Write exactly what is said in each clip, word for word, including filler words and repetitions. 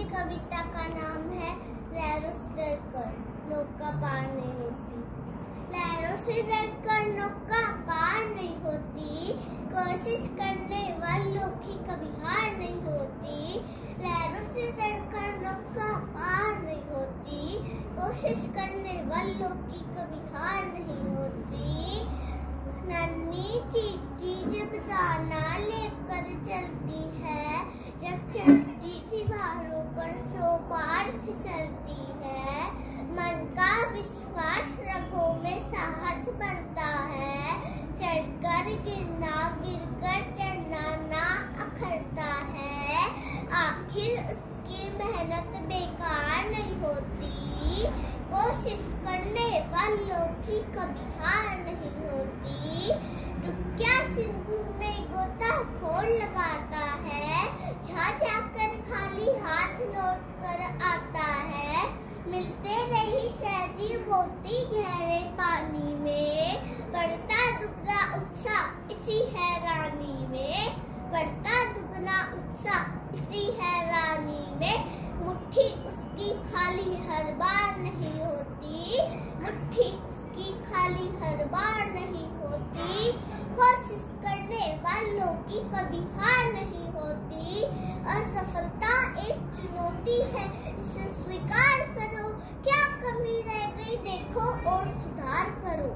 कविता का नाम है लहरों से डरकर नौका पार नहीं होती। लहरों से डरकर नौका पार नहीं होती, कोशिश करने वालों की कभी हार नहीं होती। लहरों से डरकर नौका पार नहीं होती, कोशिश करने वालों की कभी हार नहीं होती। नन्ही चींटी जब दाना लेकर चलती है, जब चलती दीवारों पर सौ बार फिसलती है। मन का विश्वास रगों में साहस बढ़ता है, चढ़कर गिरना गिरकर चढ़ना ना अखरता है। आखिर उसकी मेहनत बेकार नहीं होती, कोशिश करने वालों की कभी हार नहीं होती। रुकिया सिंधु में गोताखोर लगाता है, जा जाकर खाली हाथ लौट कर आता है। मिलते रही सहजीव मोती गहरे पानी में, बढ़ता दुगना उत्साह इसी हैरानी में, बढ़ता दुगना उत्साह इसी हैरानी में। मुट्ठी उसकी खाली हर बार नहीं होती, मुट्ठी उसकी खाली हर बार नहीं होती। कोशिश करने वालों की कभी हार नहीं होती। असफलता एक चुनौती है, इसे स्वीकार करो। क्या कमी रह गई देखो और सुधार करो।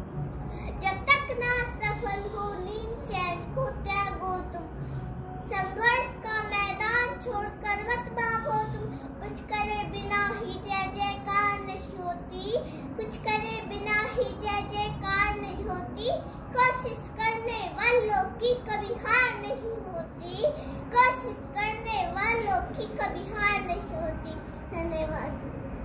जब तक ना सफल हो नींद चैन को त्यागो तुम, संघर्ष का मैदान छोड़कर मत भागो तुम। कुछ करे बिना ही जय जयकार नहीं होती, कुछ करे बिना ही जय जयकार नहीं होती। कोशिश करने वालों की कभी हार नहीं होती, कोशिश करने वालों की कभी हार नहीं होती। धन्यवाद।